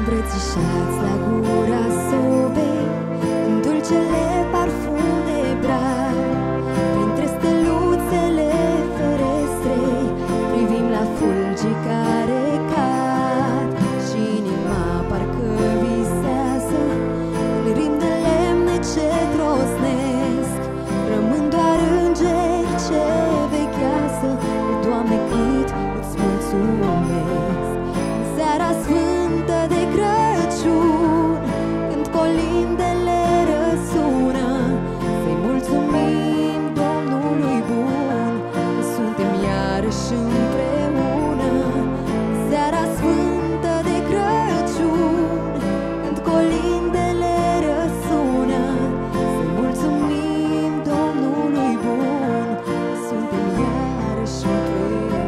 îmbrățișați la gura sobei, în dulcele parfum de brad. Printre steluțele ferestrei privim la fulgii care cad și inima parcă visează în rim de lemne ce trosnesc. Rămân doar îngeri ce veghează. Doamne, cât îți mulțumesc. În seara sfântă de Crăciun, când colindele răsună, să-i mulțumim Domnului bun că suntem iarăși împreună. În seara sfântă de Crăciun, când colindele răsună, să-i mulțumim Domnului bun că suntem iarăși împreună.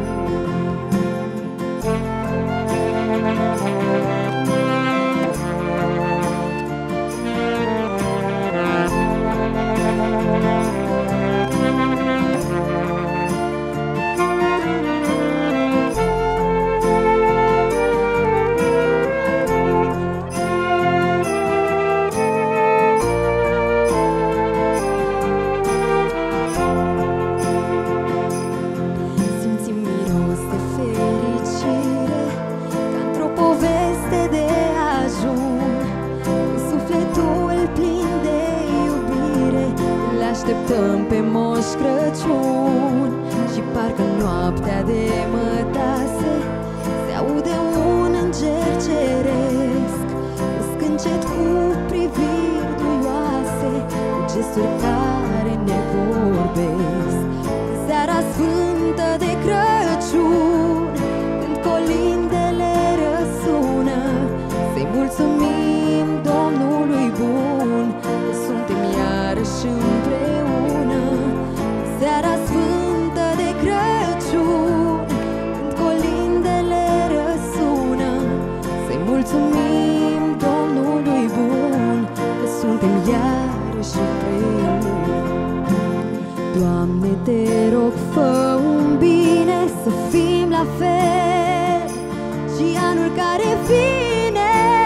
Simțim miros de fericire, ca într-o poveste de ajun. Cu sufletul plin de iubire, îl așteptăm pe Moș Crăciun. Și parcă noaptea de mătase se aude un înger ceresc, scâncet cu priviri duioase, cu gesturi care ne vorbesc. În seara sfântă de Crăciun, când colindele răsună, să-i mulțumim Domnului bun că suntem iarăși împreună. În seara sfântă de Crăciun, când colindele răsună, să-i mulțumim Domnului bun că suntem iarăși împreună. Doamne, te rog, fă un bine, să fim la fel și anul care vine.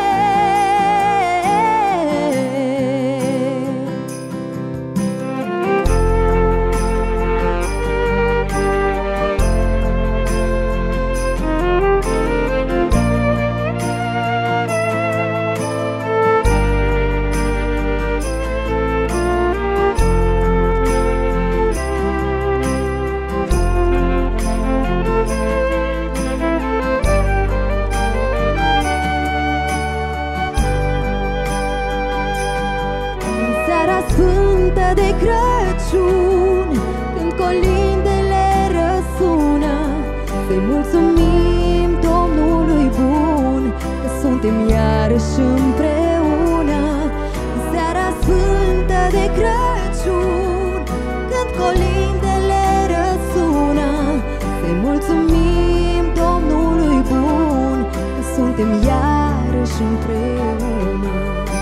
Sfântă de Crăciun, când colindele răsună, să-i mulțumim Domnului bun că suntem iarăși împreună. În seara sfântă de Crăciun, când colindele răsună, să-i mulțumim Domnului bun că suntem iarăși împreună.